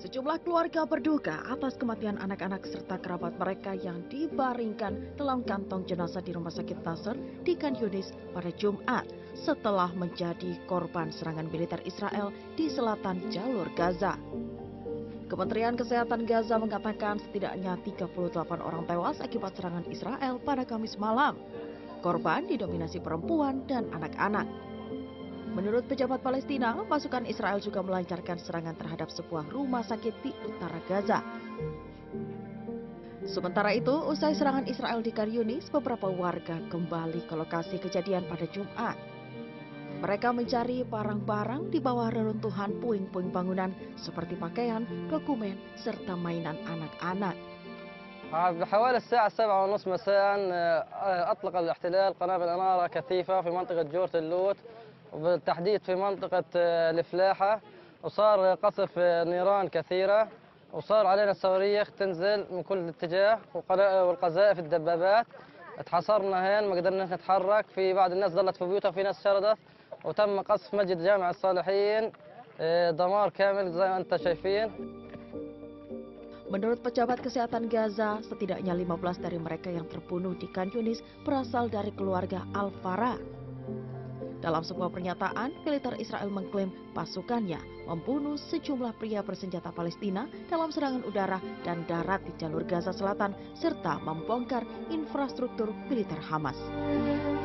Sejumlah keluarga berduka atas kematian anak-anak serta kerabat mereka yang dibaringkan dalam kantong jenazah di Rumah Sakit Nasser di Khan Yunis pada Jumat setelah menjadi korban serangan militer Israel di selatan jalur Gaza. Kementerian Kesehatan Gaza mengatakan setidaknya 38 orang tewas akibat serangan Israel pada Kamis malam. Korban didominasi perempuan dan anak-anak. Menurut pejabat Palestina, pasukan Israel juga melancarkan serangan terhadap sebuah rumah sakit di utara Gaza. Sementara itu, usai serangan Israel di Khan Yunis, beberapa warga kembali ke lokasi kejadian pada Jumat. Mereka mencari barang-barang di bawah reruntuhan puing-puing bangunan seperti pakaian, dokumen, serta mainan anak-anak. بحوالي الساعة 7:30 مساء أطلق الاحتلال قنابل إنارة كثيفة في منطقة جورة اللوت وبالتحديد في منطقة الفلاحة وصار قصف نيران كثيرة وصار علينا صواريخ تنزل من كل اتجاه والقذائف الدبابات اتحصرنا هين ما قدرنا نتحرك في بعض الناس ظلت في بيوتها وفي ناس شردت وتم قصف مسجد جامع الصالحين دمار كامل زي ما أنت شايفين. Menurut pejabat kesehatan Gaza, setidaknya 15 dari mereka yang terbunuh di Khan Yunis berasal dari keluarga Al-Farah. Dalam sebuah pernyataan, militer Israel mengklaim pasukannya membunuh sejumlah pria bersenjata Palestina dalam serangan udara dan darat di jalur Gaza Selatan serta membongkar infrastruktur militer Hamas.